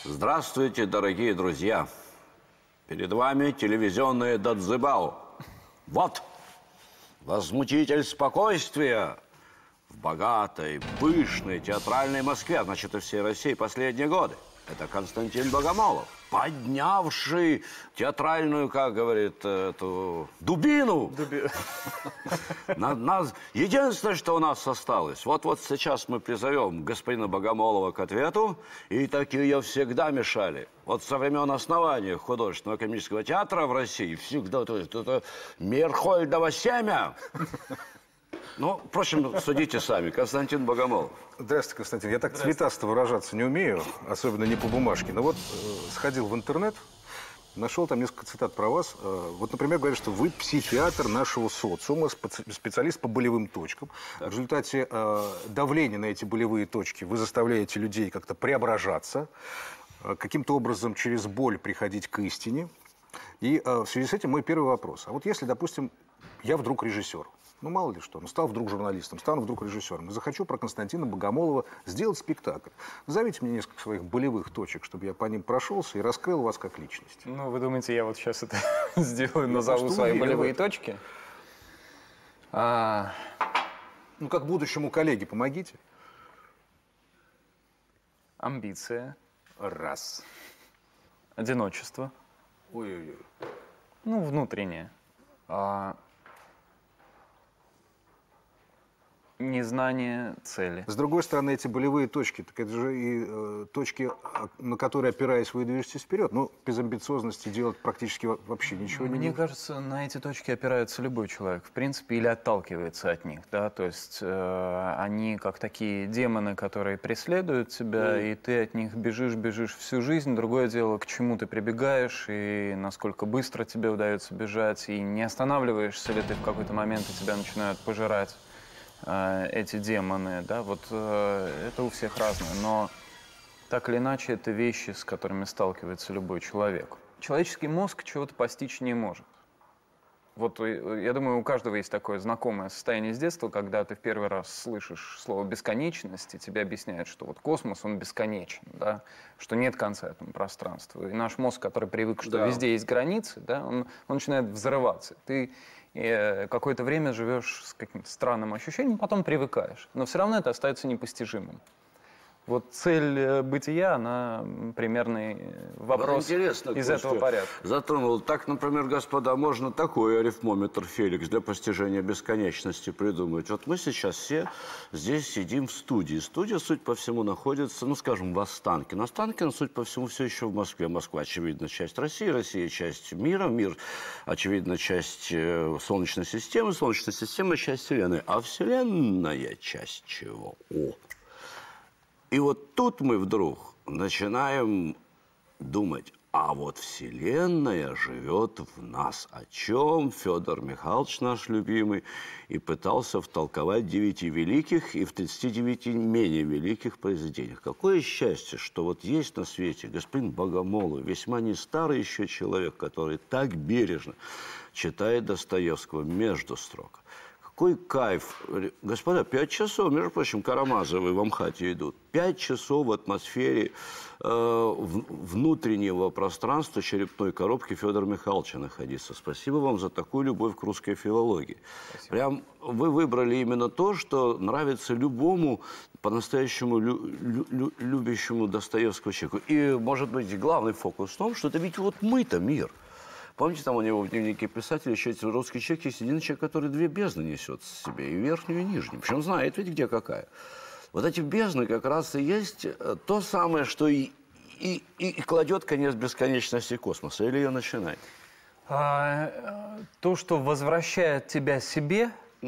Здравствуйте, дорогие друзья! Перед вами телевизионное Дадзебао. Вот, возмутитель спокойствия в богатой, пышной театральной Москве, значит, и всей России последние годы. Это Константин Богомолов, поднявший театральную, как говорит, эту дубину. Единственное, что у нас осталось, вот сейчас мы призовем господина Богомолова к ответу, и такие всегда мешали. Вот со времен основания художественного комического театра в России всегда это Мейерхольдово семя. Ну, впрочем, судите сами. Константин Богомолов. Здравствуйте, Константин. Я так цветасто выражаться не умею, особенно не по бумажке. Но вот сходил в интернет, нашел там несколько цитат про вас. Вот, например, говорят, что вы психиатр нашего социума, специалист по болевым точкам. В результате давления на эти болевые точки вы заставляете людей как-то преображаться, каким-то образом через боль приходить к истине. И в связи с этим мой первый вопрос. А вот если, допустим, я вдруг режиссер, ну, мало ли что, ну, стал вдруг журналистом, стану вдруг режиссером, и захочу про Константина Богомолова сделать спектакль. Назовите мне несколько своих болевых точек, чтобы я по ним прошелся и раскрыл вас как личность. Ну, вы думаете, я вот сейчас это сделаю, назову свои болевые точки? Ну, как будущему коллеге, помогите. Амбиция. Раз. Одиночество. Ой-ой-ой. Ну, внутреннее. Незнание цели. С другой стороны, эти болевые точки, так это же и точки, на которые, опираясь, вы движетесь вперед. Ну, без амбициозности делать практически вообще ничего не Мне кажется, на эти точки опирается любой человек, в принципе, или отталкивается от них, да, то есть они как такие демоны, которые преследуют тебя, и ты от них бежишь всю жизнь. Другое дело, к чему ты прибегаешь, и насколько быстро тебе удается бежать, и не останавливаешься ли ты в какой-то момент, и тебя начинают пожирать эти демоны, да, вот это у всех разное, но так или иначе это вещи, с которыми сталкивается любой человек. Человеческий мозг чего-то постичь не может. Вот я думаю, у каждого есть такое знакомое состояние с детства, когда ты в первый раз слышишь слово «бесконечность», и тебе объясняют, что вот космос, он бесконечен, да, что нет конца этому пространству. И наш мозг, который привык, что везде есть границы, да, он начинает взрываться. Ты какое-то время живешь с каким-то странным ощущением, потом привыкаешь. Но все равно это остается непостижимым. Вот цель бытия, она примерный вопрос из этого порядка. Затронул. Так, например, господа, можно такой арифмометр Феликс для постижения бесконечности придумать. Вот мы сейчас все здесь сидим в студии. Студия, суть по всему, находится, ну, скажем, в Останкино. Останкино, суть по всему, все еще в Москве. Москва, очевидно, часть России, Россия часть мира, мир, очевидно, часть Солнечной системы, Солнечная система часть Вселенной. А Вселенная часть чего? И вот тут мы вдруг начинаем думать, а вот Вселенная живет в нас. О чем Федор Михайлович, наш любимый, и пытался втолковать в 9 великих и в 39 менее великих произведениях. Какое счастье, что вот есть на свете господин Богомолов, весьма не старый еще человек, который так бережно читает Достоевского между строк. Какой кайф. Господа, 5 часов, между прочим, Карамазовы в Амхате идут. 5 часов в атмосфере внутреннего пространства черепной коробки Федора Михайловича находиться. Спасибо вам за такую любовь к русской филологии. Спасибо. Прям вы выбрали именно то, что нравится любому по-настоящему любящему Достоевского человеку. И, может быть, главный фокус в том, что это ведь вот мы-то мир. Помните, там у него в дневнике писателя еще русский человек, есть один человек, который 2 бездны несет в себе, и верхнюю, и нижнюю. Причем знает ведь, где какая. Вот эти бездны как раз и есть то самое, что и кладет конец бесконечности космоса, или ее начинает? То, что возвращает тебя себе,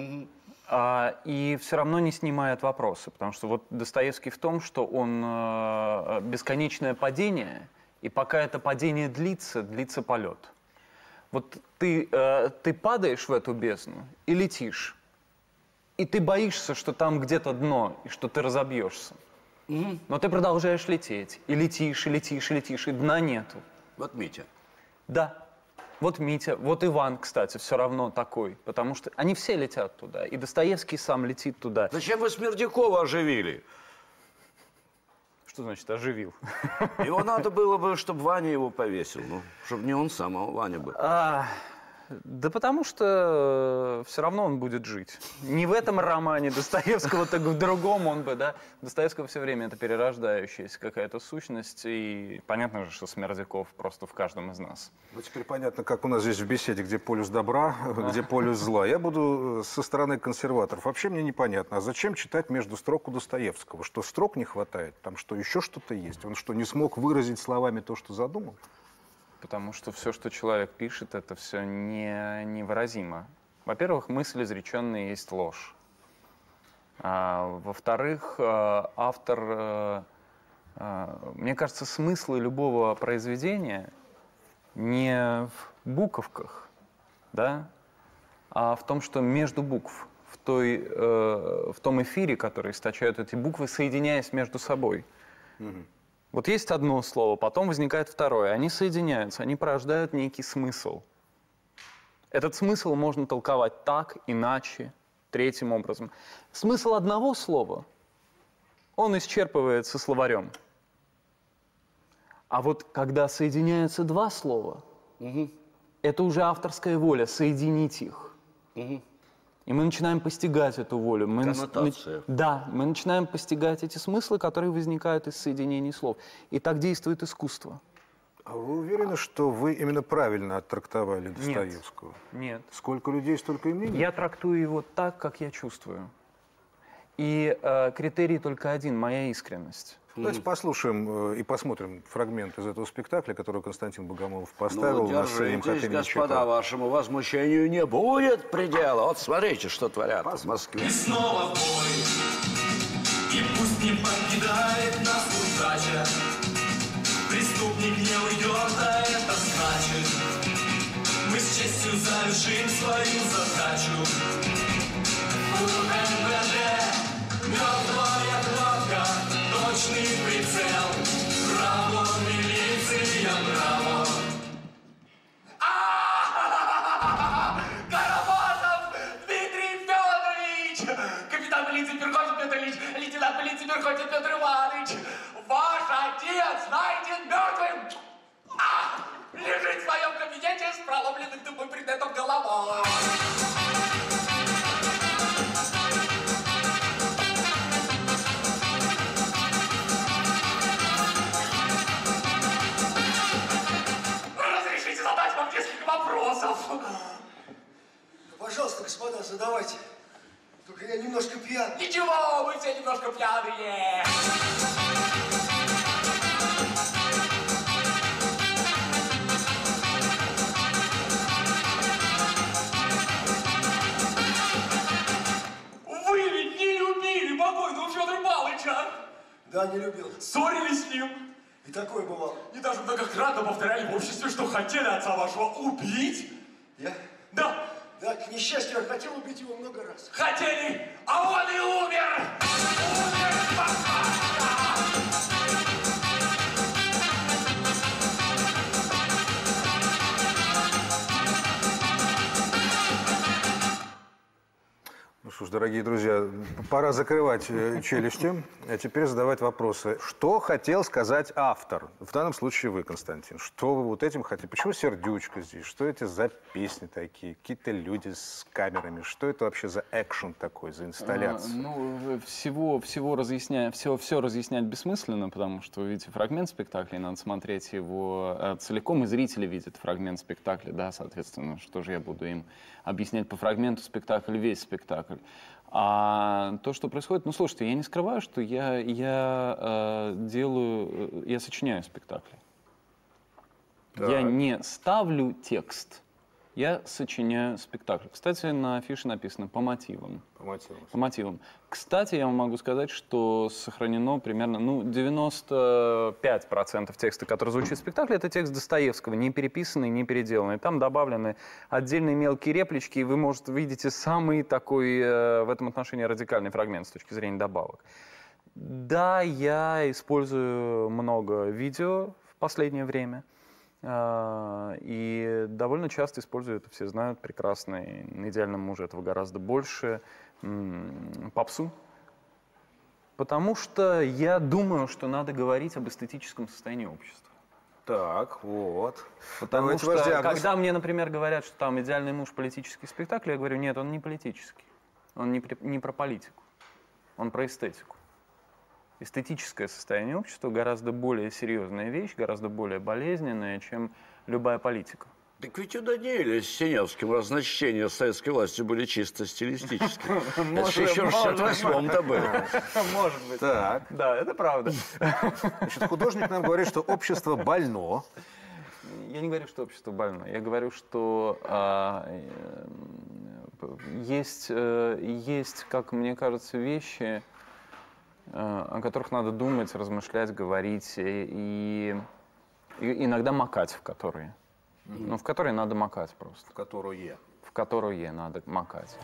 и все равно не снимает вопросы. Потому что вот Достоевский в том, что он бесконечное падение, и пока это падение длится полет. Вот ты падаешь в эту бездну и летишь, и ты боишься, что там где-то дно, и что ты разобьешься. Но ты продолжаешь лететь, и летишь, и летишь, и летишь, и дна нету. Вот Митя. Да, вот Митя, вот Иван, кстати, все равно такой, потому что они все летят туда, и Достоевский сам летит туда. Зачем вы Смердякова оживили? Что значит оживил? Его надо было бы, чтобы Ваня его повесил. Ну, чтобы не он сам, а Ваня бы. Да потому что все равно он будет жить. Не в этом романе Достоевского, так в другом он бы, да. Достоевского все время это перерождающаяся какая-то сущность. И понятно же, что Смердяков просто в каждом из нас. Ну, теперь понятно, как у нас здесь в беседе, где полюс добра, где полюс зла. Я буду со стороны консерваторов. Вообще мне непонятно, а зачем читать между строк у Достоевского? Что строк не хватает? Там что, еще что-то есть? Он что, не смог выразить словами то, что задумал? Потому что все, что человек пишет, это все невыразимо. Во-первых, мысль изреченная есть ложь. Во-вторых, автор... Мне кажется, смысл любого произведения не в буковках, да, а в том, что между букв, в том эфире, который источают эти буквы, соединяясь между собой. Вот есть одно слово, потом возникает второе. Они соединяются, они порождают некий смысл. Этот смысл можно толковать так, иначе, третьим образом. Смысл одного слова, он исчерпывается словарем. А вот когда соединяются два слова, это уже авторская воля, соединить их. И мы начинаем постигать эту волю. Коннотация. Да, мы начинаем постигать эти смыслы, которые возникают из соединений слов. И так действует искусство. А вы уверены, что вы именно правильно оттрактовали Достоевского? Нет. Сколько людей, столько и мнений? Я трактую его так, как я чувствую. И критерий только один – моя искренность. Давайте послушаем и посмотрим фрагмент из этого спектакля, который Константин Богомолов поставил на сцене держитесь, господа, вашему возмущению не будет предела. Вот смотрите, что творят в Москве. И снова в бой, и пусть не покидает нас удача. Преступник не уйдет, а это значит, мы с честью завершим свою задачу. УНБД, мертвая кладка, точный прицел. Браво, милиция, браво. Карабасов Дмитрий Федорович! Капитан полиции Перхотин Петр Ильич, лейтенант полиции Перхотин Петр Иванович! Ваш отец найден мертвым! Лежит в своем кабинете с проломленным дымом предметом головой! Разрешите задать вам несколько вопросов? Пожалуйста, господа, задавайте. Только я немножко пьян. Ничего, мы все немножко пьяные. Вы ведь не любили покойного Федора Павловича? Да, не любил. Ссорились с ним? И такое бывало. И даже многократно повторяли в обществе, что хотели отца вашего убить? Я? Да, Да, к несчастью, я хотел убить его много раз. хотели, а он и умер! Умер спокойно! Ну что ж, дорогие друзья, пора закрывать челюсти, а теперь задавать вопросы. Что хотел сказать автор? В данном случае вы, Константин. Что вы вот этим хотели? Почему сердючка здесь? Что это за песни такие? Какие-то люди с камерами? Что это вообще за экшен такой, за инсталляция? Все разъяснять бессмысленно, потому что вы видите фрагмент спектакля, и надо смотреть его целиком, и зрители видят фрагмент спектакля, да, соответственно, что же я буду им объяснять по фрагменту спектакля, весь спектакль. А то, что происходит, ну, слушайте, я не скрываю, что я сочиняю спектакли. Да. Я не ставлю текст, я сочиняю спектакль. Кстати, на афише написано по мотивам. По мотивам. Кстати, я вам могу сказать, что сохранено примерно 95% текста, который звучит в спектакле, это текст Достоевского, не переписанный, не переделанный. Там добавлены отдельные мелкие реплички, и вы, может, видите самый такой в этом отношении радикальный фрагмент с точки зрения добавок. Да, я использую много видео в последнее время. И довольно часто использую, это все знают прекрасно, и на «Идеальном муже» этого гораздо больше, попсу. Потому что я думаю, что надо говорить об эстетическом состоянии общества. Так, вот. Потому Давайте что, ваш диагноз. когда мне, например, говорят, что там «Идеальный муж» политический спектакль, я говорю, нет, он не политический. Он не про политику, он про эстетику. Эстетическое состояние общества гораздо более серьезная вещь, гораздо более болезненная, чем любая политика. Так ведь у Даниэля с Синявским разночтения советской власти были чисто стилистические. Это же еще в 68-м-то было. Может быть. Так. Да, это правда. Значит, художник нам говорит, что общество больно. Я не говорю, что общество больно. Я говорю, что есть, как мне кажется, вещи, о которых надо думать, размышлять, говорить и иногда макать в которые. Ну, в которые надо макать просто. В которую В которые надо макать.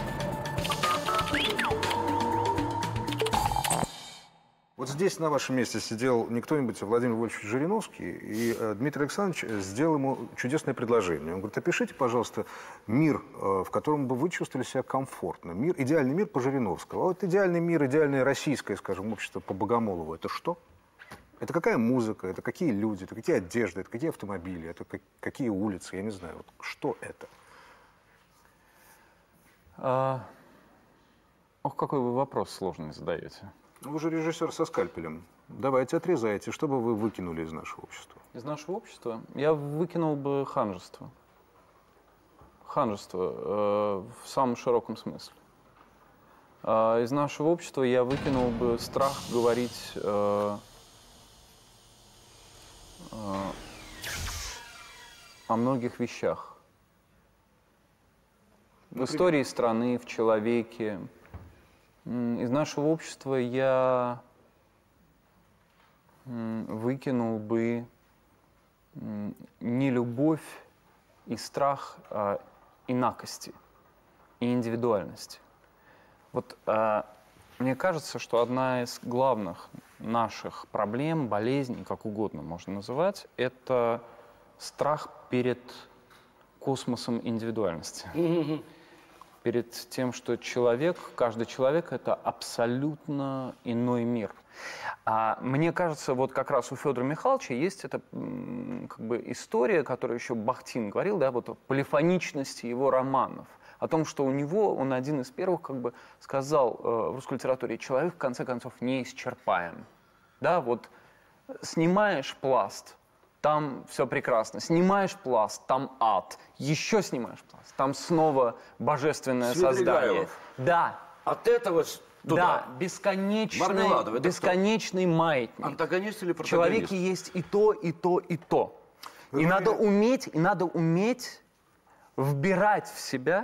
Вот здесь на вашем месте сидел не кто-нибудь, а Владимир Вольфович Жириновский, и Дмитрий Александрович сделал ему чудесное предложение. Он говорит, опишите, пожалуйста, мир, в котором бы вы чувствовали себя комфортно. Мир, идеальный мир по Жириновскому. А вот идеальный мир, идеальное российское, скажем, общество по Богомолову, это что? Это какая музыка, это какие люди, это какие одежды, это какие автомобили, это какие улицы, я не знаю. Вот что это? Ох, какой вы вопрос сложный задаете. Вы же режиссер со скальпелем. Давайте, отрезайте, что бы вы выкинули из нашего общества? Из нашего общества я выкинул бы ханжество. Ханжество в самом широком смысле. Из нашего общества я выкинул бы страх говорить о многих вещах. В истории страны, в человеке. Из нашего общества я выкинул бы нелюбовь и страх инакости и индивидуальности. Вот мне кажется, что одна из главных наших проблем, болезней, как угодно можно называть, это страх перед космосом индивидуальности. Перед тем, что человек, каждый человек — это абсолютно иной мир. Мне кажется, вот как раз у Федора Михайловича есть эта как бы история, которую еще Бахтин говорил, да, вот о полифоничности его романов, о том, что у него, он один из первых как бы сказал в русской литературе, человек в конце концов неисчерпаем. Да, вот снимаешь пласт, там все прекрасно. Снимаешь пласт, там ад. Еще снимаешь пласт, там снова божественное создание. Да. От этого туда. Да, бесконечный маятник. Антагонист или В протагонист? человеке есть и то, и то, и то. И надо уметь вбирать в себя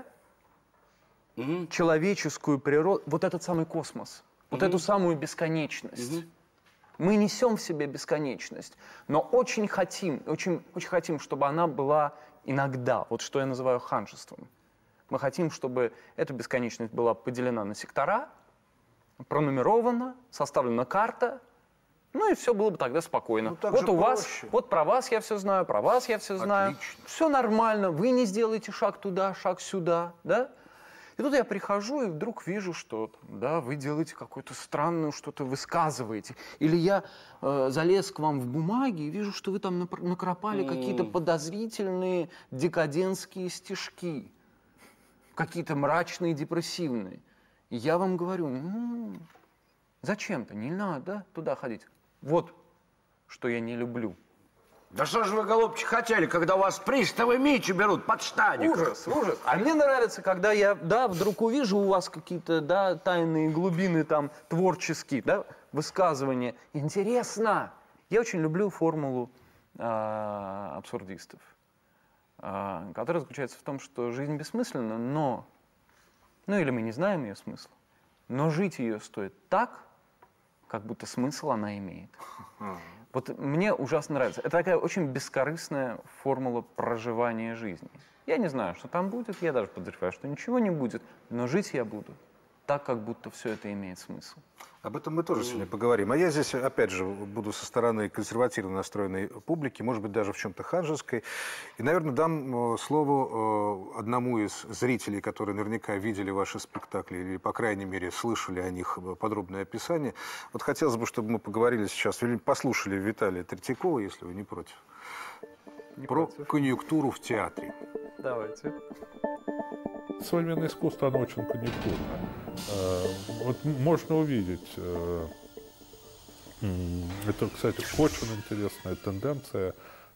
человеческую природу, вот этот самый космос, вот эту самую бесконечность. Мы несем в себе бесконечность, но очень хотим, чтобы она была иногда, вот что я называю ханжеством. Мы хотим, чтобы эта бесконечность была поделена на сектора, пронумерована, составлена карта, ну и все было бы тогда спокойно. Ну, так вот же у вас, проще. вот про вас я все знаю, про вас я все знаю. Отлично. Все нормально, вы не сделаете шаг туда, шаг сюда, да? И тут я прихожу и вдруг вижу, что да, вы делаете какое-то странное, что-то высказываете. Или я залез к вам в бумаги и вижу, что вы там накропали какие-то подозрительные декадентские стишки. Какие-то мрачные, депрессивные. И я вам говорю, зачем-то, не надо туда ходить. Вот что я не люблю. Да что же вы, голубчик, хотели, когда у вас приставы Митю берут под штаник? Ужас. А мне нравится, когда я, да, вдруг увижу у вас какие-то, да, тайные глубины там творческие, да, высказывания. Интересно. Я очень люблю формулу абсурдистов, которая заключается в том, что жизнь бессмысленна, но, ну или мы не знаем ее смысла, но жить ее стоит так, как будто смысл она имеет. Вот мне ужасно нравится. Это такая очень бескорыстная формула проживания жизни. Я не знаю, что там будет, я даже подозреваю, что ничего не будет, но жить я буду. так, как будто все это имеет смысл. Об этом мы тоже сегодня поговорим. А я здесь, опять же, буду со стороны консервативно настроенной публики, может быть, даже в чем-то ханжеской. И, наверное, дам слово одному из зрителей, которые наверняка видели ваши спектакли или, по крайней мере, слышали о них подробное описание. Вот хотелось бы, чтобы мы поговорили сейчас, или послушали Виталия Третьякова, если вы не против, про конъюнктуру в театре. Давайте. Современное искусство, оно очень конъюнктурно. Вот можно увидеть, это, кстати, очень интересная тенденция,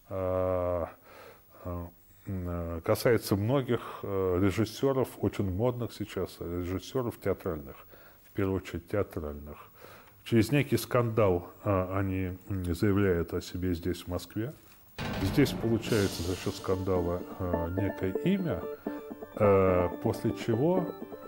касается многих режиссеров, очень модных сейчас, режиссеров театральных, в первую очередь театральных. Через некий скандал они заявляют о себе здесь, в Москве. Здесь получается за счет скандала некое имя, после чего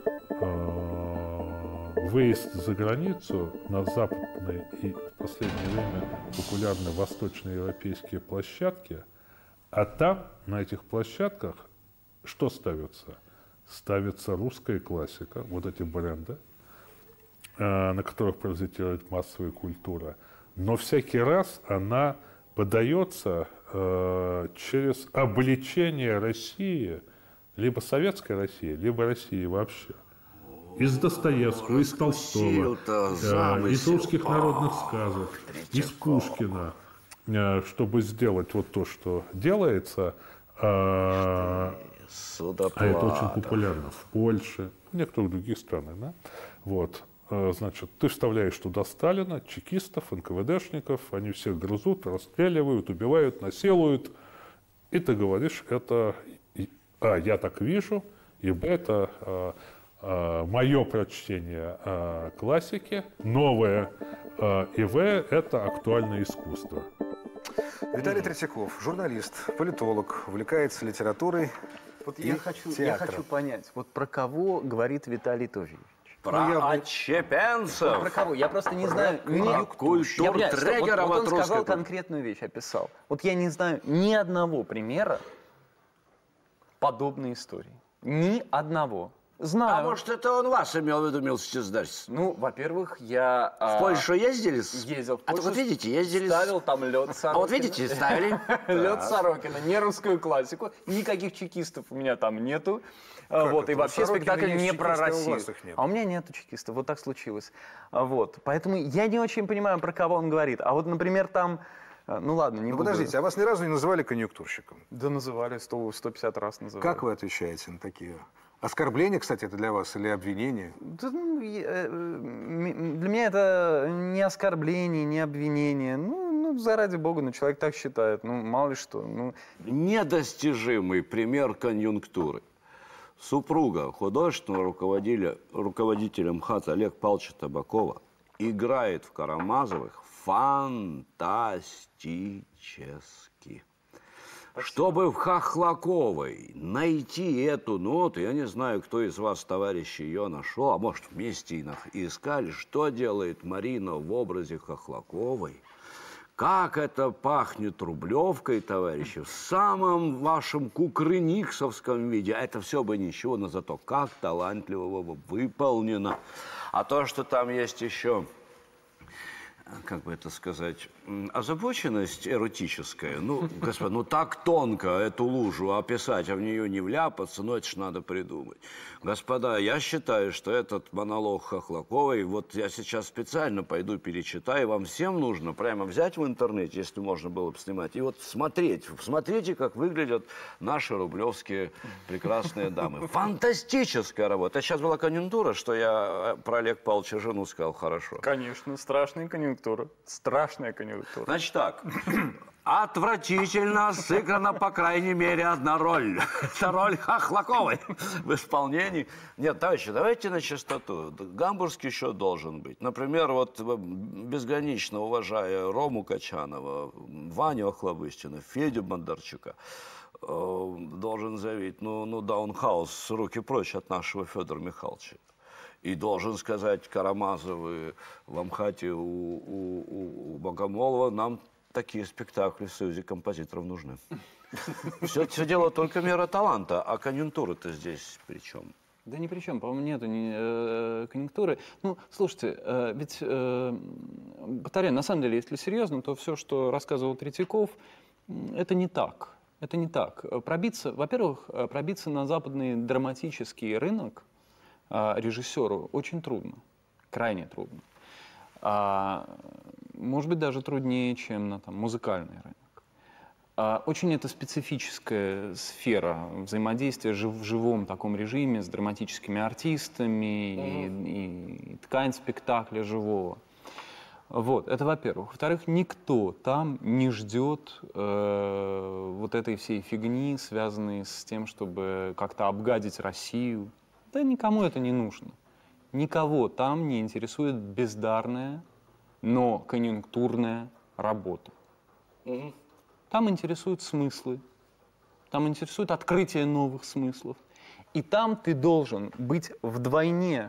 выезд за границу на западные и в последнее время популярные восточноевропейские площадки, а там, на этих площадках, что ставится? Ставится русская классика, вот эти бренды, на которых паразитирует массовая культура, но всякий раз она подается через обличение России, либо советской России, либо России вообще. Из Достоевского, из Толстого, из русских народных сказок, из Пушкина, чтобы сделать вот то, что делается, а это очень популярно в Польше, в некоторых других странах, да? Вот. Значит, ты вставляешь туда Сталина, чекистов, НКВДшников, они всех грызут, расстреливают, убивают, насилуют, и ты говоришь, это А, я так вижу, и Б, это мое прочтение классики, новое, и В, это актуальное искусство. Виталий Третьяков, журналист, политолог, увлекается литературой. Вот я хочу понять, вот про кого говорит Виталий Тожевич? Про отщепенцев. Про кого? Я просто не знаю. Культуртрегера вот он русской. сказал конкретную вещь, описал. Вот я не знаю ни одного примера подобной истории. Ни одного. Знаю. А может, это он вас имел в виду, милости сдать? Ну, во-первых, я... В Польшу ездили? Ездил в А Польшу. вот видите, ездили... Ставил там лед Сорокина. А вот видите, ставили. Лед Сорокина, не русскую классику. Никаких чекистов у меня там нету. Вот, и вообще спектакль не про Россию. А у меня нету чекистов, вот так случилось. Вот, поэтому я не очень понимаю, про кого он говорит. А вот, например, там... Ну ладно, не буду. Подождите, а вас ни разу не называли конъюнктурщиком? Да называли, 150 раз называли. Как вы отвечаете на такие оскорбления, кстати, это для вас, или обвинения? Да, ну, для меня это не оскорбление, не обвинение. Ну, заради бога, ну, человек так считает. Ну, мало ли что. Ну. Недостижимый пример конъюнктуры. Супруга художественного руководителя МХАТ Олег Павловича Табакова играет в Карамазовых фантастически. Чтобы в Хохлаковой найти эту ноту, я не знаю, кто из вас, товарищи, ее нашел, а может, вместе и искали, что делает Марина в образе Хохлаковой. Как это пахнет Рублевкой, товарищи, в самом вашем кукрыниксовском виде. Это все бы ничего, но зато как талантливо выполнено. А то, что там есть еще... как бы это сказать, озабоченность эротическая. Ну, господи, ну так тонко эту лужу описать, а в нее не вляпаться, ну это ж надо придумать. Господа, я считаю, что этот монолог Хохлаковой, вот я сейчас специально пойду перечитаю, вам всем нужно прямо взять в интернете, если можно было бы снимать, и вот смотреть. Смотрите, как выглядят наши рублевские прекрасные дамы. Фантастическая работа. Это сейчас была конъюнктура, что я про Олега Павловича жену сказал хорошо. Конечно, страшная конъюнктура. Страшная конъюнктура. Значит так, отвратительно сыграна, по крайней мере, одна роль. Это роль Хохлаковой в исполнении. Нет, товарищи, давайте на чистоту. Гамбургский счет должен быть. Например, вот безгранично уважая Рому Качанова, Ваню Охлобыстина, Федю Бондарчука, должен заявить, ну даунхаус, руки прочь от нашего Федора Михайловича. И должен сказать Карамазовы в Амхате у Богомолова, нам такие спектакли в Союзе композиторов нужны. Все дело только мера таланта, а конъюнктура-то здесь при чем? Да ни при чем, по-моему, нету конъюнктуры. Ну, слушайте, ведь, повторяю, на самом деле, если серьезно, то все, что рассказывал Третьяков, это не так. Это не так. Во-первых, пробиться на западный драматический рынок режиссеру очень трудно, крайне трудно. Может быть, даже труднее, чем на музыкальный рынок. Очень это специфическая сфера взаимодействия в живом таком режиме с драматическими артистами и ткань спектакля живого. Вот, это во-первых. Во-вторых, никто там не ждет вот этой всей фигни, связанной с тем, чтобы как-то обгадить Россию. Да никому это не нужно. Никого там не интересует бездарная, но конъюнктурная работа. Там интересуют смыслы, там интересует открытие новых смыслов. И там ты должен быть втройне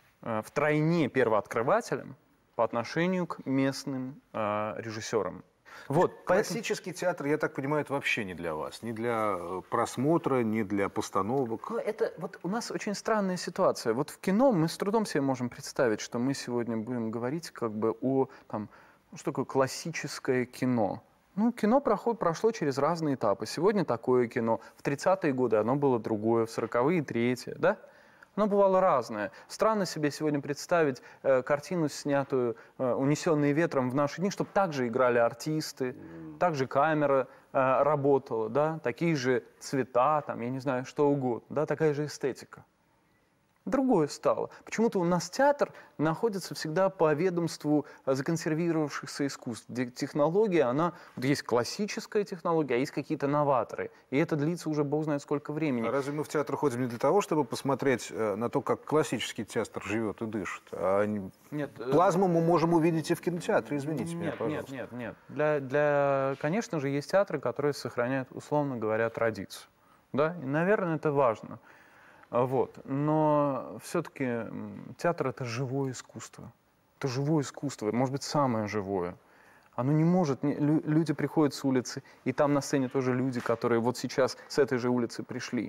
первооткрывателем по отношению к местным режиссерам. Вот, Классический театр, я так понимаю, это вообще не для вас. Не для просмотра, не для постановок. Ну, это вот у нас очень странная ситуация. Вот в кино мы с трудом себе можем представить, что мы сегодня будем говорить как бы о, что такое классическое кино. Ну, кино прошло через разные этапы. Сегодня такое кино. В 30-е годы оно было другое, в 40-е третье, да? Оно бывало разное. Странно себе сегодня представить картину, снятую «Унесенные ветром» в наши дни, чтобы так же играли артисты, так же камера работала, да? Такие же цвета, я не знаю, что угодно, да? Такая же эстетика. Другое стало. Почему-то у нас театр находится всегда по ведомству законсервировавшихся искусств, где технология, есть классическая технология, а есть какие-то новаторы. И это длится уже бог знает сколько времени. А разве мы в театр ходим не для того, чтобы посмотреть на то, как классический театр живет и дышит? Нет, плазму мы можем увидеть и в кинотеатре, извините меня, пожалуйста. Нет. Конечно же, есть театры, которые сохраняют, условно говоря, традицию. Да? И, наверное, это важно. Вот. Но все-таки театр — это живое искусство. Это живое искусство, может быть, самое живое. Оно не может... Люди приходят с улицы, и там на сцене тоже люди, которые вот сейчас с этой же улицы пришли.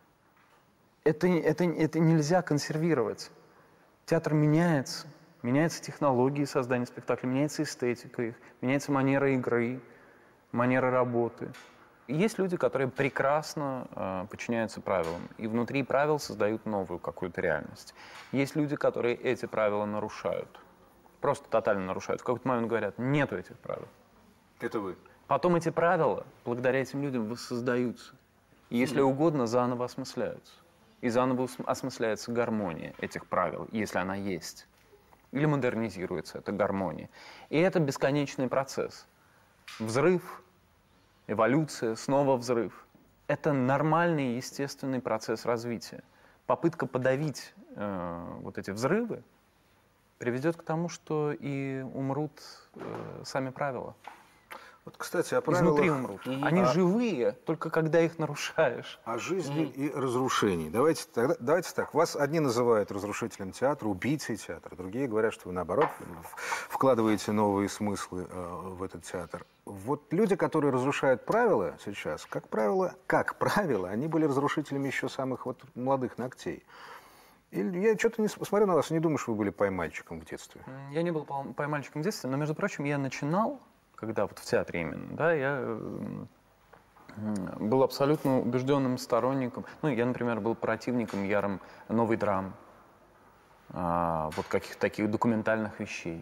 Это нельзя консервировать. Театр меняется. Меняются технологии создания спектакля, меняется эстетика их, меняется манера игры, манера работы. Есть люди, которые прекрасно подчиняются правилам, и внутри правил создают новую какую-то реальность. Есть люди, которые эти правила нарушают, просто тотально нарушают. В какой-то момент говорят, нету этих правил. Это вы. Потом эти правила, благодаря этим людям, воссоздаются. И, если угодно, заново осмысляются. И заново осмысляется гармония этих правил, если она есть. Или модернизируется эта гармония. И это бесконечный процесс. Взрыв, эволюция, снова взрыв. Это нормальный, естественный процесс развития. Попытка подавить вот эти взрывы приведет к тому, что и умрут сами правила. Вот, кстати, о правилах... Изнутри умрут. Они живые, только когда их нарушаешь. О жизни и разрушении. Давайте так. Вас одни называют разрушителем театра, убийцей театра. Другие говорят, что вы, наоборот, вкладываете новые смыслы в этот театр. Вот люди, которые разрушают правила сейчас, как правило, они были разрушителями еще самых молодых ногтей. Или я что-то не смотрю на вас и не думаю, что вы были поймальчиком в детстве. Я не был поймальчиком в детстве, но, между прочим, я начинал, когда вот в театре именно, да, я был абсолютно убежденным сторонником. Ну, я, например, был противником ярым новой драмы, вот каких-то таких документальных вещей.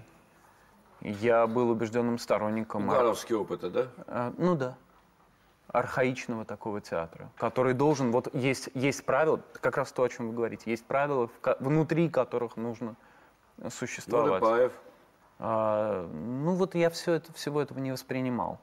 Я был убежденным сторонником... Угаровские опыты, да? Ну да. Архаичного такого театра, который должен... Вот есть правила, как раз то, о чем вы говорите, есть правила, внутри которых нужно существовать. Водопаев. Ну вот я всего этого не воспринимал.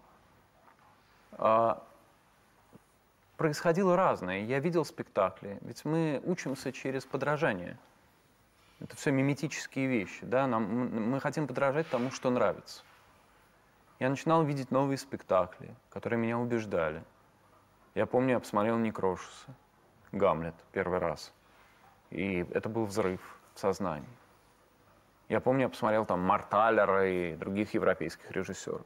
Происходило разное. Я видел спектакли, ведь мы учимся через подражание. Это все миметические вещи, да? Мы хотим подражать тому, что нравится. Я начинал видеть новые спектакли, которые меня убеждали. Я помню, я посмотрел Некрошеса, Гамлет, первый раз. И это был взрыв в сознании. Я помню, я посмотрел там Марталера и других европейских режиссеров.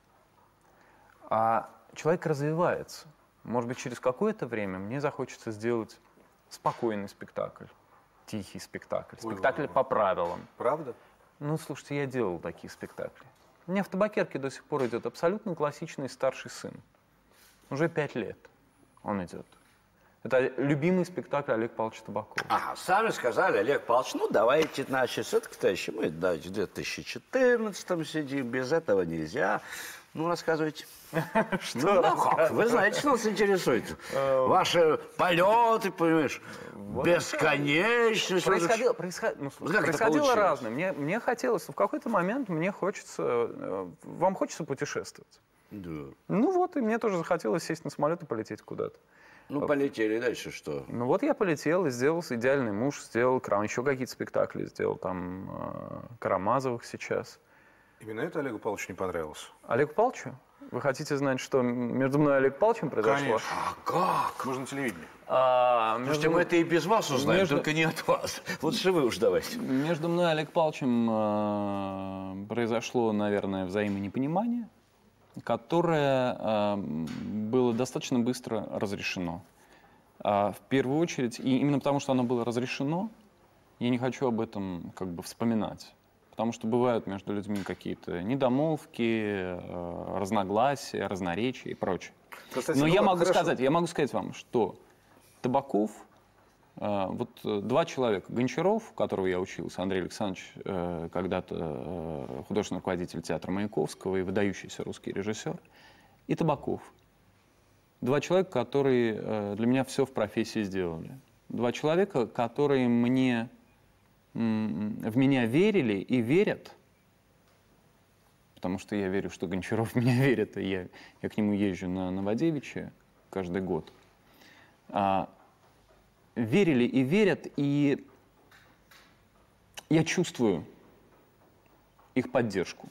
А человек развивается. Может быть, через какое-то время мне захочется сделать спокойный спектакль. тихий спектакль. Спектакль по правилам. Правда? Ну, слушайте, я делал такие спектакли. У меня в «Табакерке» до сих пор идет абсолютно классичный «Старший сын». Уже 5 лет он идет. Это любимый спектакль Олега Павловича Табакова. Ага, сами сказали, Олег Павлович, ну давайте, значит, все-таки еще мы в 2014-м сидим, без этого нельзя. Ну, рассказывайте. Что как? Вы знаете, что нас интересует? Ваши полеты, понимаешь, бесконечность. Происходило разное. Мне хотелось, в какой-то момент мне хочется, вам хочется путешествовать. Да. Ну вот, и мне тоже захотелось сесть на самолет и полететь куда-то. Ну, полетели, дальше что? Ну вот я полетел и сделал «Идеальный муж», сделал еще какие-то спектакли, сделал там Карамазовых сейчас. Именно это Олегу Павловичу не понравилось? Олегу Павловичу? Вы хотите знать, что между мной и Олегом Павловичем произошло? Конечно. А как? Мы же на телевидении. Слушайте, мы это и без вас узнаем, только не от вас. Лучше вы уж давайте. Между мной и Олегом Павловичем произошло, наверное, взаимонепонимание, которое было достаточно быстро разрешено. В первую очередь, и именно потому, что оно было разрешено, я не хочу об этом как бы вспоминать. Потому что бывают между людьми какие-то недомолвки, разногласия, разноречия и прочее. Кстати, Но ну, я могу хорошо. сказать вам, что Табаков, вот 2 человека, Гончаров, которого я учился, Андрей Александрович, когда-то художественный руководитель театра Маяковского и выдающийся русский режиссер, и Табаков. 2 человека, которые для меня все в профессии сделали. 2 человека, которые в меня верили и верят, потому что я верю, что Гончаров в меня верит, и я к нему езжу на Новодевичье каждый год. Верили и верят, и я чувствую их поддержку.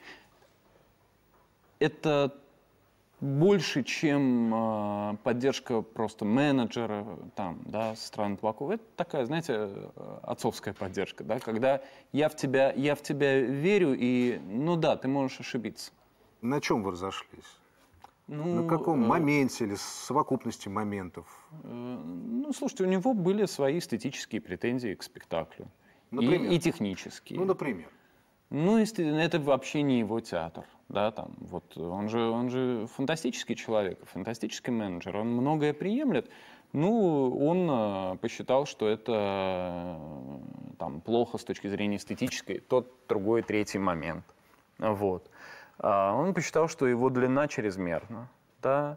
Это больше, чем поддержка просто менеджера там, да, со стороны Табакова. Это такая, знаете, отцовская поддержка, да, когда я в тебя верю, и, ну да, ты можешь ошибиться. На чем вы разошлись? Ну, На каком моменте или совокупности моментов? Ну, слушайте, у него были свои эстетические претензии к спектаклю. И технические. Ну, например? Ну, это вообще не его театр. Да, там, вот, он же фантастический человек, фантастический менеджер, он многое приемлет. Ну, он посчитал, что это там, плохо с точки зрения эстетической, тот, другой, третий момент. Вот. Он посчитал, что его длина чрезмерна, да,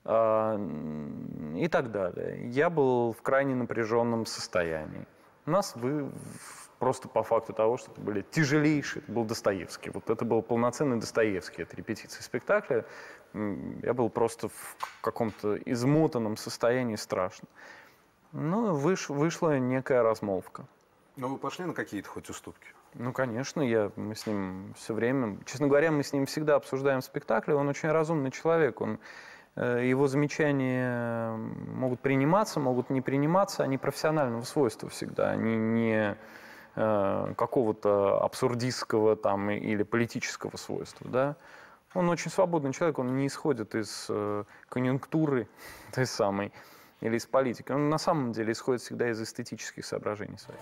и так далее. Я был в крайне напряженном состоянии. У нас просто по факту того, что это были тяжелейшие, это был Достоевский. Вот это был полноценный Достоевский, это репетиция спектакля. Я был просто в каком-то измотанном состоянии страшно. Ну, вышла некая размолвка. Но вы пошли на какие-то хоть уступки? Ну, конечно, мы с ним все время... Честно говоря, мы с ним всегда обсуждаем спектакли. Он очень разумный человек. Его замечания могут приниматься, могут не приниматься. Они профессионального свойства всегда. Они не какого-то абсурдистского там, или политического свойства. Да? Он очень свободный человек, он не исходит из конъюнктуры той самой или из политики. Он на самом деле исходит всегда из эстетических соображений своих.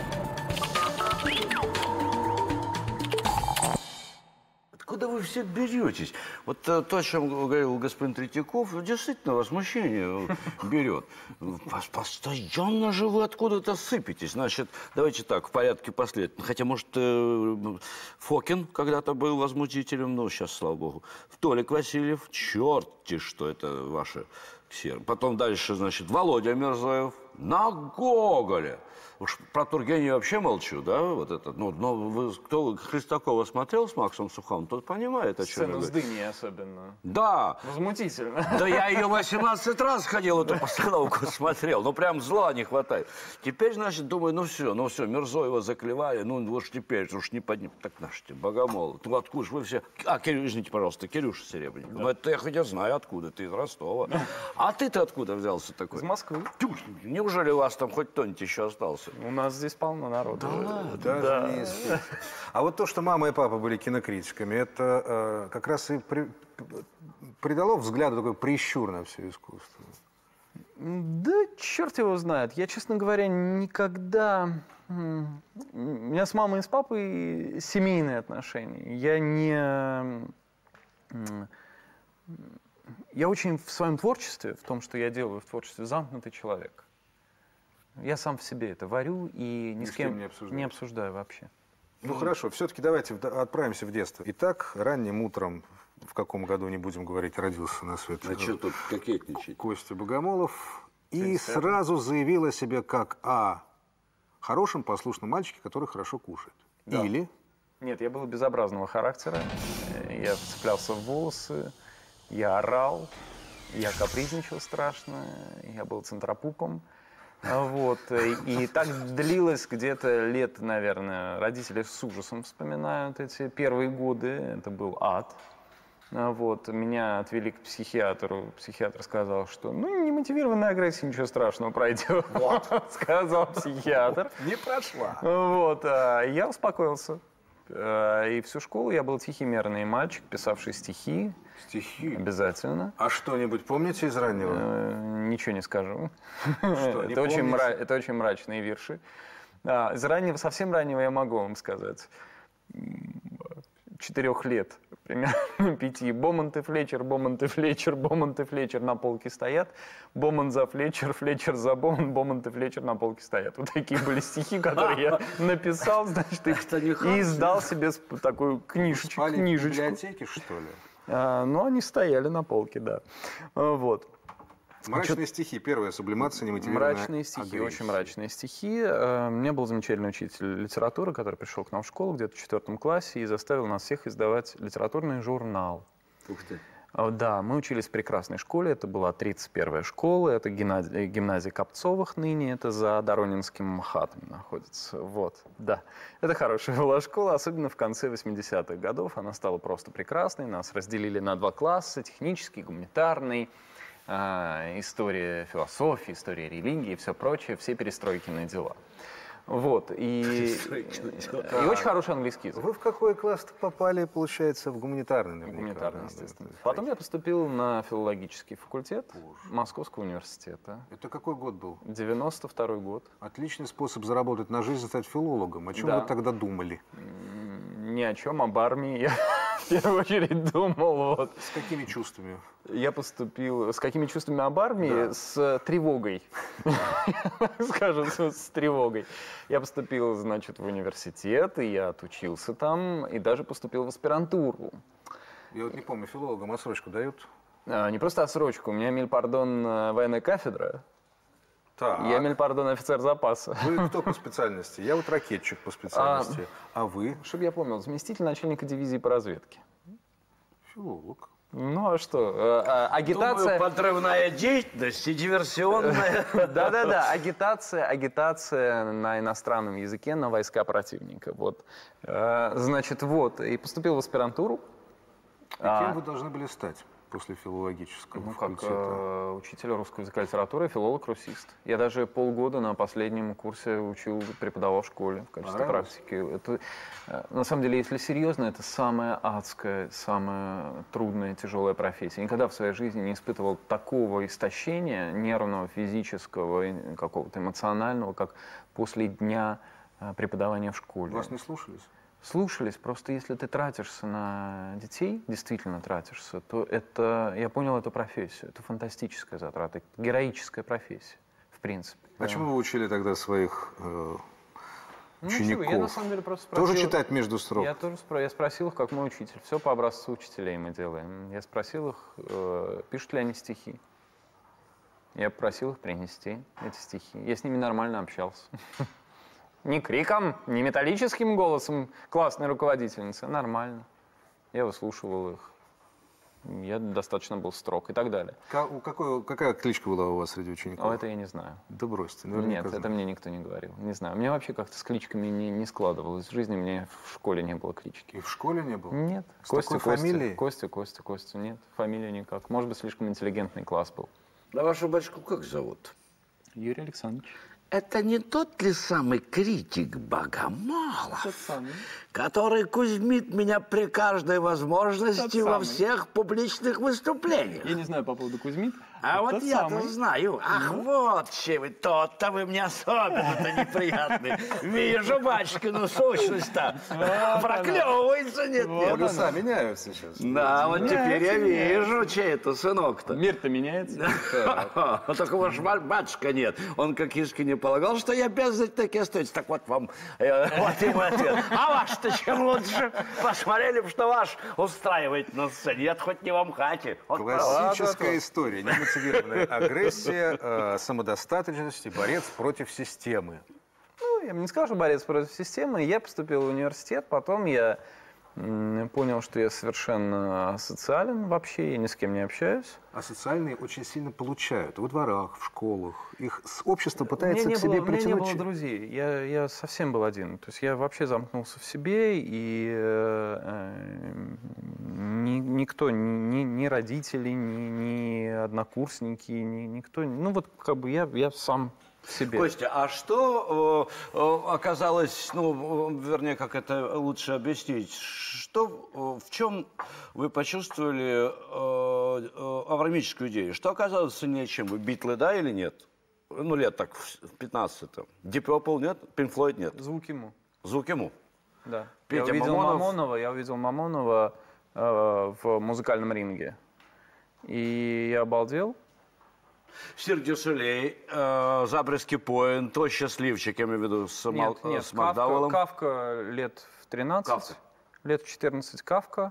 Откуда вы все беретесь? Вот то, о чем говорил господин Третьяков, действительно возмущение берет. Постоянно же вы откуда-то сыпетесь. Значит, давайте так, в порядке последовательно. Хотя, может, Фокин когда-то был возмутителем, но сейчас, слава богу. Толик Васильев, черти, что это ваши ксеры. Потом дальше, значит, Володя Мирзоев на Гоголе. Уж про Тургенева вообще молчу, да, вот это. Но вы, кто Хлестакова смотрел с Максом Сухановым, тот понимает, о чем я говорю. говорю. Сцену с дыней особенно. Да. Возмутительно. Да я ее 18 раз ходил, эту постановку смотрел. Ну, прям зла не хватает. Теперь, значит, думаю, ну все, Мирзоева заклевали, ну, уж теперь, уж не подним. Так наши богомолы. Ну, откуда же вы все... извините, пожалуйста, Кирюша Серебренников. Да. Ну, это я хоть я знаю, откуда. Ты из Ростова. А ты-то откуда взялся такой? Из Москвы. Неужели у вас там хоть кто-нибудь еще остался? У нас здесь полно народу. Да ладно? Даже не исключено. А вот то, что мама и папа были кинокритиками, это как раз и придало взгляду такой прищур на все искусство. Да черт его знает. Я, честно говоря, никогда... У меня с мамой и с папой семейные отношения. Я очень в своем творчестве, в том, что я делаю в творчестве, замкнутый человек. Я сам в себе это варю и ни с кем не обсуждаю вообще. Ну хорошо, все-таки давайте отправимся в детство. Итак, ранним утром, в каком году, не будем говорить, родился на свет. А что тут кокетничать? Костя Богомолов. И сразу заявил о себе как о хорошем, послушном мальчике, который хорошо кушает. Да. Или... Нет, я был безобразного характера. Я вцеплялся в волосы, я орал, я капризничал страшно, я был центропупом. Вот. И так длилось где-то лет, наверное, родители с ужасом вспоминают эти первые годы. Это был ад. Вот. Меня отвели к психиатру. Психиатр сказал, что немотивированная агрессия, ничего страшного, пройдет. Вот. Сказал психиатр. Не прошла. Вот. Я успокоился. И всю школу я был тихий, мерный мальчик, писавший стихи. Стихи? Обязательно. А что-нибудь помните из раннего? Ничего не скажу. Что, Это очень мрачные вирши. Из раннего, совсем раннего я могу вам сказать. 4 лет, примерно 5. Бомонт и Флетчер, Бомонт и Флетчер, Бомонт и Флетчер на полке стоят. Бомонт за Флетчер, Флетчер за Бомонт, Бомонт и Флетчер на полке стоят. Вот такие были стихи, которые я написал, значит, и издал себе такую книжечку. В библиотеке, что ли? Ну, они стояли на полке, да. Вот. Мрачные стихи. Первая сублимация немотивированная Мрачные стихи, агрессия. очень мрачные стихи. У меня был замечательный учитель литературы, который пришел к нам в школу где-то в 4 классе и заставил нас всех издавать литературный журнал. Ух ты. Да, мы учились в прекрасной школе, это была 31-я школа, это гимназия Копцовых ныне, это за Доронинским МХАТом находится. Вот, да. Это хорошая была школа, особенно в конце 80-х годов. Она стала просто прекрасной, нас разделили на 2 класса, технический, гуманитарный. История философии, история религии и все прочее, все перестройкиные дела. Вот, и очень хороший английский язык. Вы в какой класс попали, получается, в гуманитарный, наверняка? Гуманитарный, естественно. Потом я поступил на филологический факультет Московского университета. Это какой год был? 92-й год. Отличный способ заработать на жизнь, стать филологом. О чем Да. вы тогда думали? Ни о чем, об армии я в первую очередь думал. Вот. С какими чувствами? Я поступил... С какими чувствами об армии? Да. С тревогой. Скажем, с тревогой. Я поступил, значит, в университет, и я отучился там, и даже поступил в аспирантуру. Я вот не помню, филологам отсрочку дают? Не просто отсрочку. У меня мильпардон военная кафедра. Так. Я мильпардон офицер запаса. Вы кто по специальности? Я вот ракетчик по специальности. А вы? Чтобы я помнил, заместитель начальника дивизии по разведке. Филолог. Ну а что? Агитация... Думаю, подрывная деятельность и диверсионная. Да-да-да, агитация на иностранном языке на войска противника. Вот. Значит, вот. И поступил в аспирантуру. И кем вы должны были стать после филологического факультета? Как учитель русского языка и литературы, филолог-русист. Я даже полгода на последнем курсе преподавал в школе в качестве практики. Это, на самом деле, если серьезно, это самая адская, самая трудная, тяжелая профессия. Никогда в своей жизни не испытывал такого истощения нервного, физического, какого-то эмоционального, как после дня преподавания в школе. Вас не слушались? Слушались, просто если ты тратишься на детей, действительно тратишься, то это, я понял эту профессию, это фантастическая затрата, это героическая профессия, в принципе. А чему вы учили тогда своих учеников? Я на самом деле просто спросил... Тоже читать между строк? Я спросил их, как мой учитель, все по образцу учителей мы делаем. Я спросил их, пишут ли они стихи. Я попросил их принести эти стихи. Я с ними нормально общался. Не криком, не металлическим голосом классной руководительницы, нормально. Я выслушивал их. Я достаточно был строг и так далее. Какая кличка была у вас среди учеников? Это я не знаю. Да бросьте. Нет, это мне никто не говорил. Не знаю. У меня вообще как-то с кличками не складывалось. В жизни мне в школе не было клички. И в школе не было? Нет. С такой фамилией? Костя. Нет, фамилия никак. Может быть, слишком интеллигентный класс был. А вашу батюшку как зовут? Юрий Александрович. Это не тот ли самый критик Богомолов, Тот самый. который кузмит меня при каждой возможности Тот во самый. всех публичных выступлениях? Я не знаю по поводу Кузьмит. А вот Тот я-то самый. знаю. Ах, вот че вы, тот-то вы мне особенно-то неприятный. Вижу, батюшкину сущность-то. Проклевывается, нет-нет. Полюса меняются сейчас. Да, вот теперь я вижу, чей это сынок-то. Мир-то меняется. Только ваш батюшка нет. Он как искренне полагал, что я обязан таки остается. Так вот вам, вот ему ответ. А ваш-то чем лучше? Посмотрели бы, что ваш устраивает на сцене. Я хоть не вам хате. Вот Классическая история. Немотивированная агрессия, самодостаточность и борец против системы. Ну, я бы не сказал, что борец против системы. Я поступил в университет, потом я понял, что я совершенно асоциален вообще, я ни с кем не общаюсь. А социальные очень сильно получают. В дворах, в школах. Их общество пытается к себе У меня не притянуть. было друзей. Я совсем был один. То есть я вообще замкнулся в себе, и никто, ни родители, ни однокурсники, никто... Ну вот как бы я сам в себе. Костя, а что оказалось, ну, вернее, как это лучше объяснить, что, в чем вы почувствовали авраамическую идею? Что оказалось сильнее, чем вы? Битлы, да или нет? Ну, лет так, в 15-м. Deep Purple нет? Pink Floyd нет? Звук ему. Звук ему? Да. Петя я Мамонов. увидел Мамонова в музыкальном ринге. И я обалдел. Сирк дю Солей, Забрежский Пойнт, то счастливчик, я имею в виду, с Макдауэллом. Кафка лет в 13, Кафка. лет в 14 Кафка,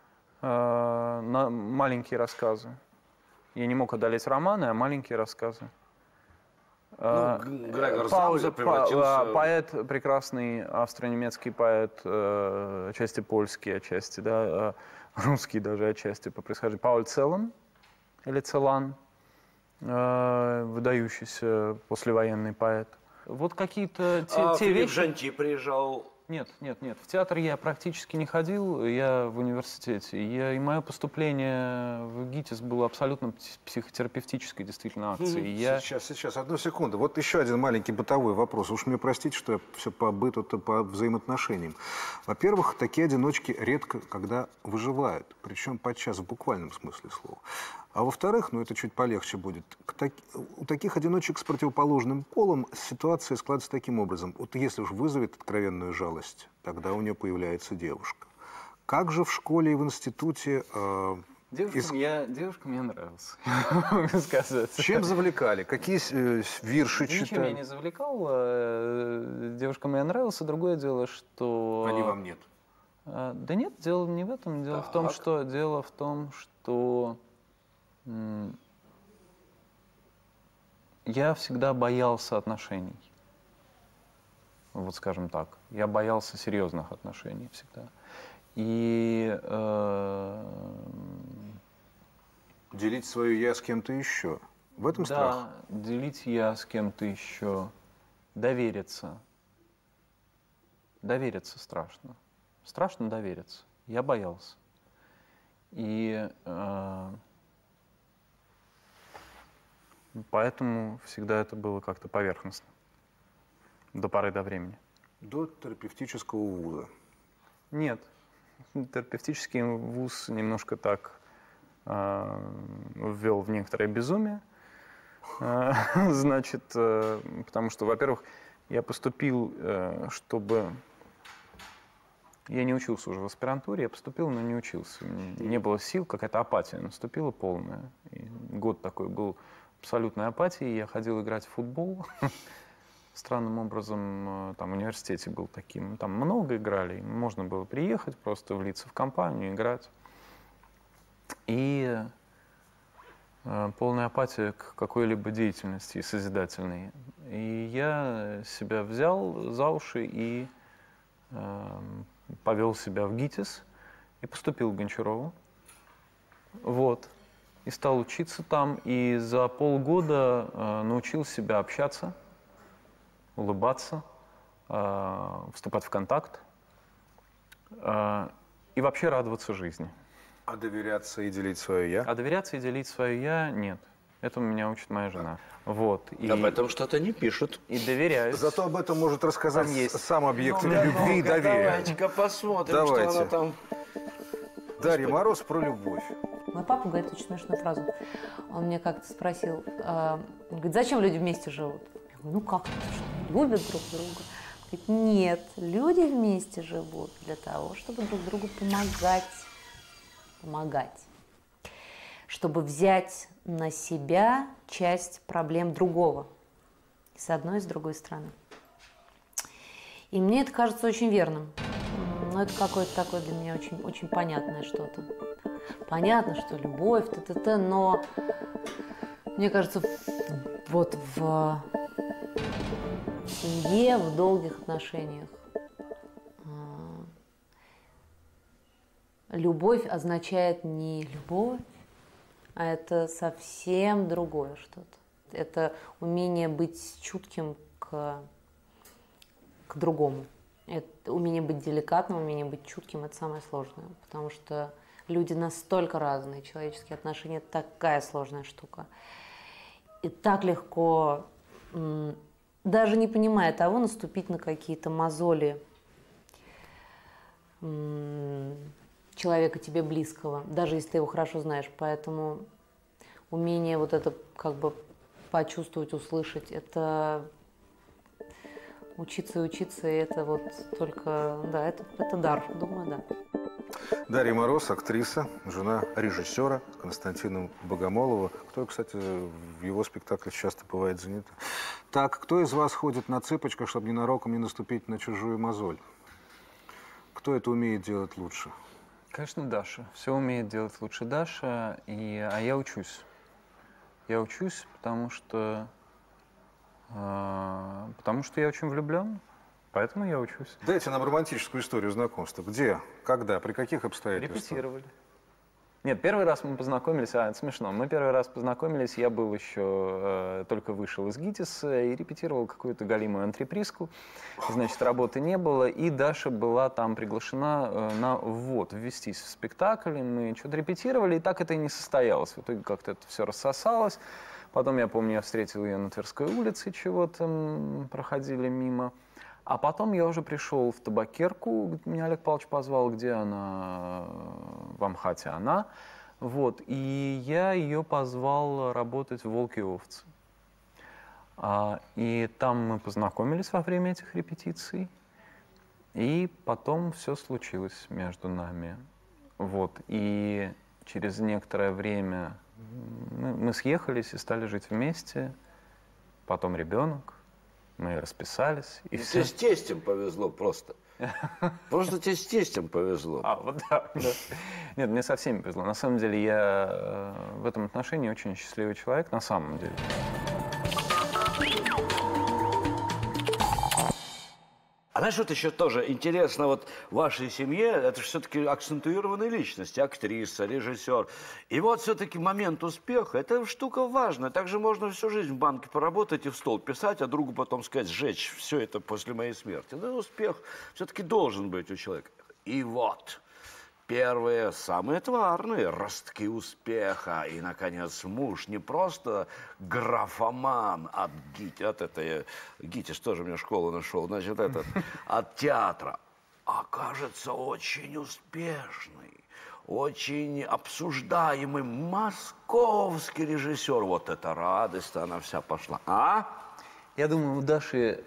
на маленькие рассказы. Я не мог одолеть романы, а маленькие рассказы. Грегор Замза превратился... Поэт, прекрасный австро-немецкий поэт, отчасти польский, отчасти, да, русский даже отчасти по происхождению. Пауль Целан, или Целан, выдающийся послевоенный поэт. Вот какие-то те Филипп вещи... Жанти приезжал... Нет. В театр я практически не ходил, я в университете. И мое поступление в ГИТИС было абсолютно психотерапевтической действительно акцией. Сейчас, одну секунду. Вот еще один маленький бытовой вопрос. Уж мне простите, что я все по быту, по взаимоотношениям. Во-первых, такие одиночки редко когда выживают. Причем подчас в буквальном смысле слова. А во-вторых, ну это чуть полегче будет, у таких одиночек с противоположным полом ситуация складывается таким образом. Вот если уж вызовет откровенную жалость, тогда у нее появляется девушка. Как же в школе и в институте... Девушка мне нравилась, могу сказать. Чем завлекали? Какие вирши читали? Ничем я не завлекал. Девушка мне нравилась, а другое дело, что... Они вам нет? Да нет, дело не в этом. Дело в том, что я всегда боялся отношений. Вот скажем так. Я боялся серьезных отношений всегда. И... Делить свое «я» с кем-то еще. В этом страх? Да, делить «я» с кем-то еще. Довериться. Довериться страшно. Страшно довериться. Я боялся. И поэтому всегда это было как-то поверхностно. До поры до времени. До терапевтического вуза. Нет. Терапевтический вуз немножко так ввел в некоторое безумие. Значит, потому что, во-первых, я поступил, чтобы... Я не учился уже в аспирантуре, я поступил, но не учился. Не было сил, какая-то апатия наступила полная. И год такой был абсолютной апатии. Я ходил играть в футбол. Странным образом, там в университете был таким. Там много играли, можно было приехать, просто влиться в компанию, играть. И полная апатия к какой-либо деятельности созидательной. И я себя взял за уши и повел себя в ГИТИС и поступил в Гончарово. Вот. И стал учиться там. И за полгода научил себя общаться, улыбаться, вступать в контакт и вообще радоваться жизни. А доверяться и делить свое «я»? А доверяться и делить свое «я» нет. Этому меня учит моя жена. Вот. И, Об этом что-то не пишут. и доверяюсь. Зато об этом может рассказать Там есть. сам объект любви и доверия. Давайте-ка посмотрим, Давайте. что она там... Дарья Мороз про любовь. Мой папа говорит очень смешную фразу. Он мне как-то спросил, он говорит, зачем люди вместе живут? Я говорю, ну как, что, любят друг друга? Он говорит, нет, люди вместе живут для того, чтобы друг другу помогать. Помогать. Чтобы взять на себя часть проблем другого. С одной и с другой стороны. И мне это кажется очень верным. Но это какое-то такое для меня очень, очень понятное что-то. Понятно, что любовь, но мне кажется, вот в семье, в долгих отношениях любовь означает не любовь, а это совсем другое что-то. Это умение быть чутким к другому. Это умение быть деликатным, умение быть чутким – это самое сложное, потому что люди настолько разные, человеческие отношения – это такая сложная штука. И так легко, даже не понимая того, наступить на какие-то мозоли человека тебе близкого, даже если ты его хорошо знаешь. Поэтому умение вот это как бы почувствовать, услышать – это… Учиться и учиться, и это вот только, да, это дар, думаю, да. Дарья Мороз, актриса, жена режиссера Константина Богомолова. Кто, кстати, в его спектаклях часто бывает занята. Так, кто из вас ходит на цыпочках, чтобы ненароком не наступить на чужую мозоль? Кто это умеет делать лучше? Конечно, Даша. Все умеет делать лучше Даша, а я учусь. Я учусь, потому что я очень влюблен, поэтому я учусь. Дайте нам романтическую историю знакомства. Где, когда, при каких обстоятельствах? Репетировали. Нет, первый раз мы познакомились, это смешно, мы первый раз познакомились, я был еще, только вышел из ГИТИСа и репетировал какую-то галимую антрепризку, значит, работы не было, и Даша была там приглашена на ввод, ввестись в спектакль, и мы что-то репетировали, и так это и не состоялось, в итоге как-то это все рассосалось. Потом, я помню, я встретил ее на Тверской улице, чего-то проходили мимо. А потом я уже пришел в табакерку, меня Олег Павлович позвал, где она, в Амхате она. Вот, и я ее позвал работать в «Волки и овцы». И там мы познакомились во время этих репетиций. И потом все случилось между нами. Вот, и через некоторое время мы съехались и стали жить вместе, потом ребенок, мы расписались. И все. Тебе с тестем повезло просто. Просто тебе с тестем повезло. Вот да. Нет, мне со всеми повезло. На самом деле я в этом отношении очень счастливый человек, на самом деле. А знаешь, вот еще тоже интересно, вот в вашей семье, это же все-таки акцентуированные личности, актриса, режиссер. И вот все-таки момент успеха, это штука важная. Также можно всю жизнь в банке поработать и в стол писать, а другу потом сказать, сжечь все это после моей смерти. Но успех все-таки должен быть у человека. И вот первые, самые тварные ростки успеха. И, наконец, муж не просто графоман от Гити, от этой, Гити что же мне школу нашел, значит, этот, от театра, а кажется очень успешный, очень обсуждаемый московский режиссер. Вот эта радость, она вся пошла. А? Я думаю, у Даши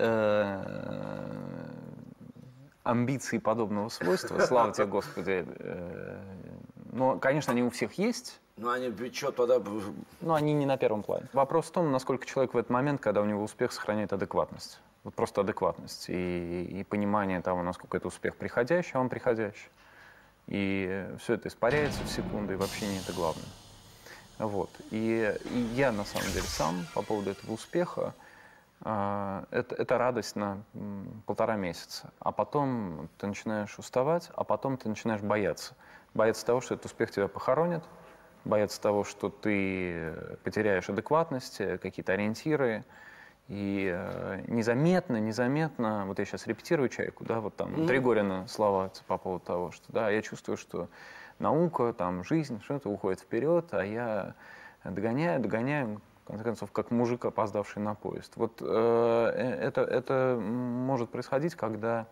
амбиции подобного свойства, слава тебе, Господи. Но, конечно, они у всех есть. Ну, они что тогда... Но они не на первом плане. Вопрос в том, насколько человек в этот момент, когда у него успех, сохраняет адекватность. Вот просто адекватность и понимание того, насколько это успех приходящий, а он приходящий. И все это испаряется в секунду, и вообще не это главное. Вот. И я, на самом деле, сам по поводу этого успеха, это радость на 1,5 месяца. А потом ты начинаешь уставать, а потом ты начинаешь бояться. Бояться того, что этот успех тебя похоронит, бояться того, что ты потеряешь адекватность, какие-то ориентиры. И незаметно, вот я сейчас репетирую «Чайку», да, вот там Тригорина слова по поводу того, что, да, я чувствую, что наука, там, жизнь, что-то уходит вперед, а я Догоняю, в конце концов, как мужик, опоздавший на поезд. Вот это может происходить, когда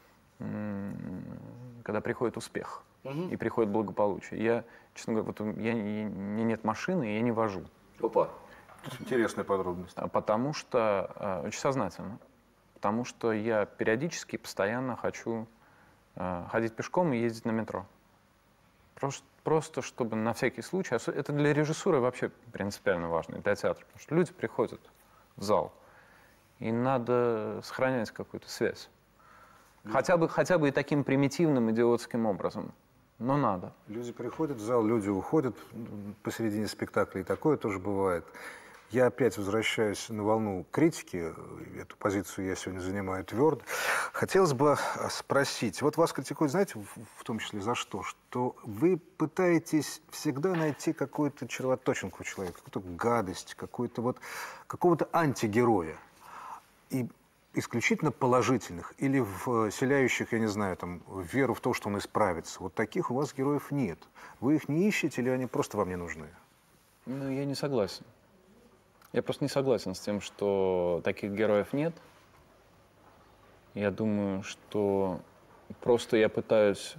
приходит успех и приходит благополучие. Я, честно говоря, у меня нет машины, и я не вожу. Опа. Интересная подробность. Потому что, очень сознательно, потому что я периодически, постоянно хочу ходить пешком и ездить на метро. Просто чтобы на всякий случай, это для режиссуры вообще принципиально важно, и для театра, потому что люди приходят в зал, и надо сохранять какую-то связь. Хотя бы и таким примитивным, идиотским образом, но надо. Люди приходят в зал, люди уходят посередине спектакля, и такое тоже бывает. Я опять возвращаюсь на волну критики, эту позицию я сегодня занимаю твердо. Хотелось бы спросить, вот вас критикуют, знаете, в том числе за что? Что вы пытаетесь всегда найти какую-то червоточинку у человека, какую-то гадость, какого-то антигероя. И исключительно положительных или вселяющих, я не знаю, веру в то, что он исправится. Вот таких у вас героев нет. Вы их не ищете или они просто вам не нужны? Ну, я не согласен. Я просто не согласен с тем, что таких героев нет. Я думаю, что просто я пытаюсь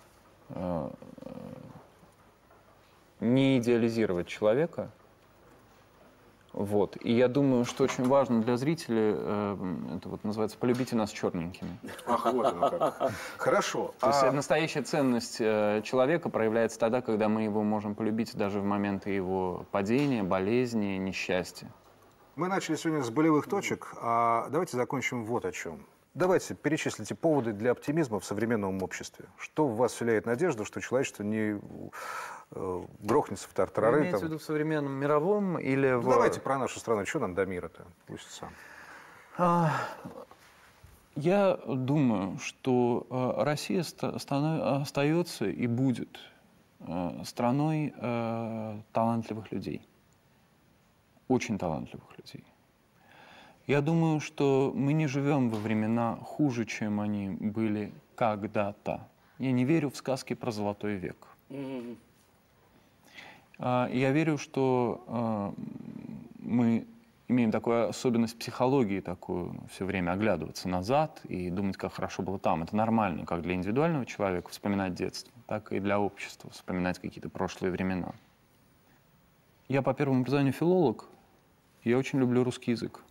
не идеализировать человека. Вот. И я думаю, что очень важно для зрителей, это вот называется «полюбите нас черненькими». Ах, вот оно как. Хорошо. То есть настоящая ценность человека проявляется тогда, когда мы его можем полюбить даже в моменты его падения, болезни, несчастья. Мы начали сегодня с болевых точек, а давайте закончим вот о чем. Давайте перечислите поводы для оптимизма в современном обществе. Что в вас вселяет надежду, что человечество не грохнется в тартарары? Вы имеете в виду в современном мировом или в... Давайте про нашу страну. Что нам до мира-то? Пусть сам. Я думаю, что Россия остается и будет страной талантливых людей. Очень талантливых людей. Я думаю, что мы не живем во времена хуже, чем они были когда-то. Я не верю в сказки про Золотой век. Я верю, что мы имеем такую особенность психологии, такую все время оглядываться назад и думать, как хорошо было там. Это нормально, как для индивидуального человека вспоминать детство, так и для общества вспоминать какие-то прошлые времена. Я по первому образованию филолог, я очень люблю русский язык.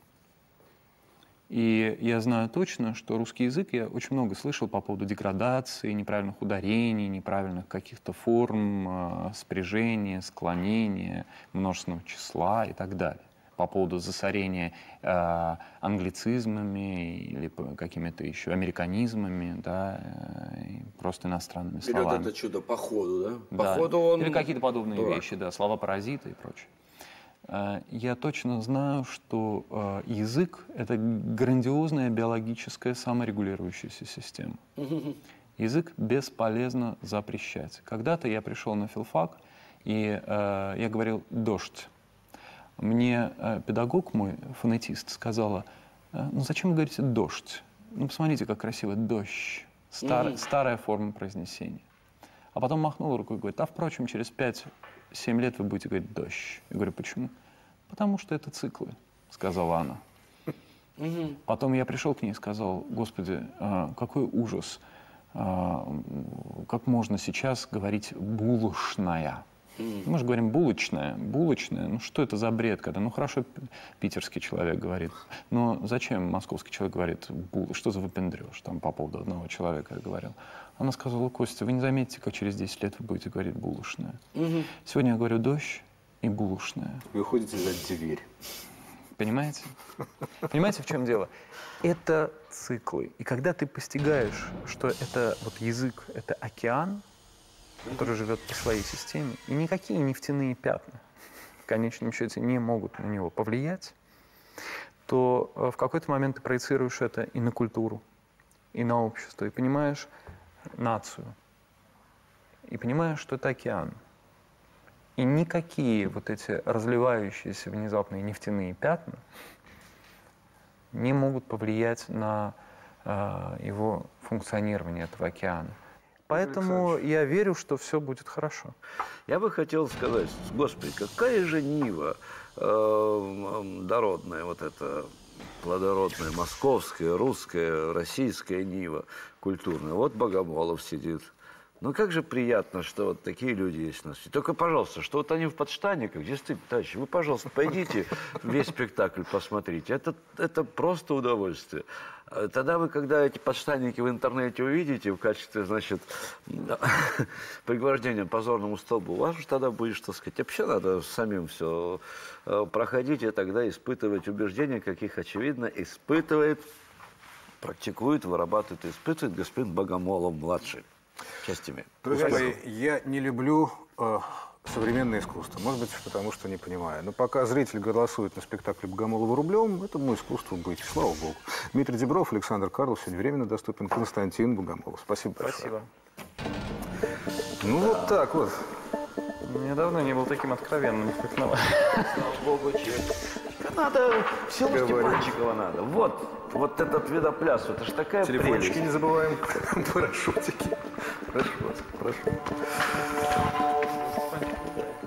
И я знаю точно, что русский язык я очень много слышал по поводу деградации, неправильных ударений, неправильных каких-то форм, спряжения, склонения, множественного числа и так далее. По поводу засорения англицизмами или какими-то еще американизмами, да, и просто иностранными словами. Берет это чудо по ходу, да? Да. По ходу он... Или какие-то подобные дурак. вещи, да, слова-паразиты и прочее. Я точно знаю, что язык — это грандиозная биологическая саморегулирующаяся система. Язык бесполезно запрещать. Когда-то я пришел на филфак, и я говорил «дождь». Мне педагог мой, фонетист, сказала: ну зачем вы говорите «дождь»? Ну посмотрите, как красиво «дождь». Старая форма произнесения. А потом махнула рукой и говорит: а впрочем, через 5-7 лет вы будете говорить «дождь». Я говорю: почему? Потому что это циклы, сказала она. Потом я пришел к ней и сказал: Господи, какой ужас. Как можно сейчас говорить «булочная»? Мы же говорим «булочная». Булочная, ну что это за бред? Когда, ну хорошо, питерский человек говорит. Но зачем московский человек говорит «что за выпендрёж» там по поводу одного человека я говорил. Она сказала: Костя, вы не заметите, как через 10 лет вы будете говорить «булочная». Сегодня я говорю «дождь» и «булочная». Вы уходите за дверь. Понимаете? Понимаете, в чем дело? Это циклы. И когда ты постигаешь, что это вот язык — это океан, который живет по своей системе, и никакие нефтяные пятна в конечном счете не могут на него повлиять, то в какой-то момент ты проецируешь это и на культуру, и на общество, и понимаешь нацию, и понимаешь, что это океан. И никакие вот эти разливающиеся внезапные нефтяные пятна не могут повлиять на его функционирование, этого океана. Поэтому я верю, что все будет хорошо. Я бы хотел сказать, господи, какая же нива дородная, вот эта плодородная, московская, русская, российская нива культурная. Вот Богомолов сидит. Ну, как же приятно, что вот такие люди есть у нас. И только, пожалуйста, что вот они в подштанниках, действительно, товарищи, вы, пожалуйста, пойдите весь спектакль посмотрите. Это просто удовольствие. Тогда вы, когда эти подштанники в интернете увидите в качестве, значит, пригвождения позорному столбу, у вас же тогда будет, что сказать, вообще надо самим все проходить и тогда испытывать убеждения, каких, очевидно, испытывает, практикует, вырабатывает и испытывает господин Богомолов-младший. Частями. Друзья мои, я не люблю современное искусство. Может быть, потому что не понимаю. Но пока зритель голосует на спектакле Богомолова рублем, этому искусству быть. Слава Богу. Дмитрий Дибров, Александр Карлов. Сегодня временно доступен Константин Богомолов. Спасибо большое. Спасибо. Ну, вот так вот. Я давно не был таким откровенным, как на вас. Слава Богу, надо, все Степанчикова надо. Вот этот видопляс, это же такая Телефончики прелесть. не забываем. Парашютики. Прошу вас, прошу.